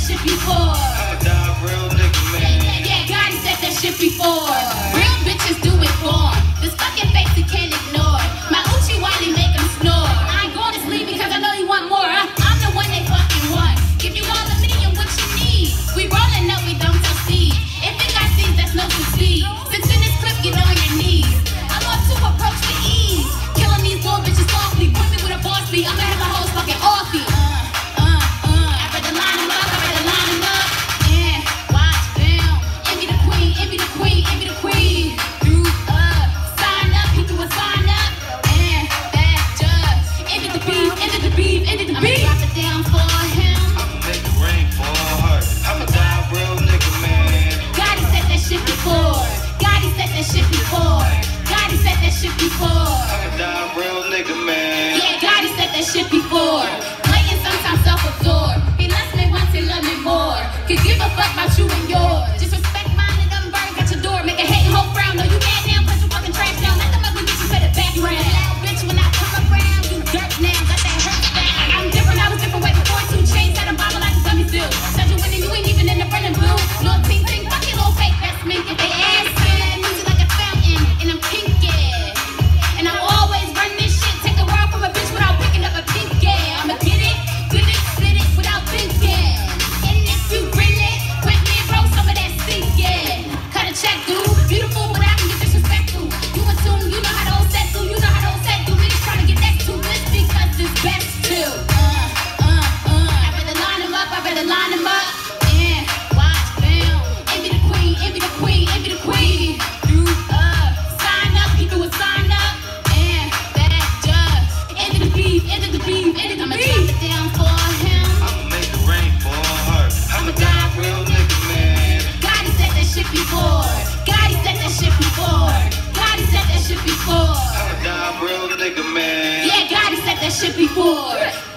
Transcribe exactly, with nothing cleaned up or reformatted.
shit before. I'm a die real nigga, man. Yeah, yeah, God, he said that shit before. Real bitches do it for him. This fucking face he can't ignore. My Uchi Wally make him snore. I ain't going to sleep because I know you want more. I, I'm the one they fucking want. Give you all of me and what you need. We rollin' up, we don't succeed. If it got seeds, that's no succeed. Since in this clip, get on your knees. I love to approach with ease. Killing these little bitches softly. Put me with a boss beat. I'ma have my hoes fucking offy. Uh, uh, uh. I'd rather line them up, I'd rather line them up. Yeah, watch film. Envy the queen, envy the queen, envy the queen. Dude, uh, sign up, he do a sign up. And that just envy the beef, envy the beef, envy the beef. I'ma drop it down for him. I'ma make it rain for her. I'm a die real nigga, man. God, he said that shit before. God, he said that shit before. God, he said that shit before. I'm a die real nigga, man. Yeah, God, he said that shit before. Playing sometimes self-absorbed. He loves me once, he love me more. Could give a fuck about you and yours. Disrespect mine and them birds at your door. Make a hate and hope frown. No, you mad now, but you fucking trash now. Let them ugly bitches pay the background. You loud bitch when I come around. You dirt now, got that hurt sound. I'm different, I was different way before. Two chains had a bottle like a dummy still. Said you winning, you ain't even in the front and blue. Little ting ting, fuck your little fake best me. If they ask me, music like a fountain, and I'm kinky. And I'm always running this shit. Take a ride from a bitch without picking up a pink, yeah. I'ma get it, get it, spit it without thinking. And if you bring it, with me, bro, some of that stink, yeah. Cut a check, dude. Beautiful, but I can get disrespectful. You assume you know how to old set do, you know how to old set do. Niggas trying to get next to this because it's best too. Uh, uh, uh. I'd rather line them up, I'd rather line them up. Yeah, watch film. Envy the queen, envy the queen, envy the queen. Dude, uh, sign up, he do a sign up. And that just envy the beef, envy the beef, envy the beef. I'ma drop it down for him. I'ma make it rain for her. I'm a die real nigga, man. God, he said that shit before. God, he said that shit before. God, he said that shit before. I'm a die real nigga, man. Yeah, God, he said that shit before.